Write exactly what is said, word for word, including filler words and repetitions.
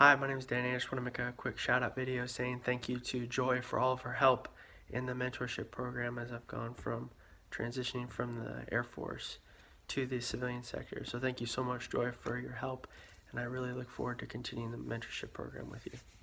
Hi, my name is Danny. I just want to make a quick shout out video saying thank you to Joy for all of her help in the mentorship program as I've gone from transitioning from the Air Force to the civilian sector. So thank you so much, Joy, for your help, and I really look forward to continuing the mentorship program with you.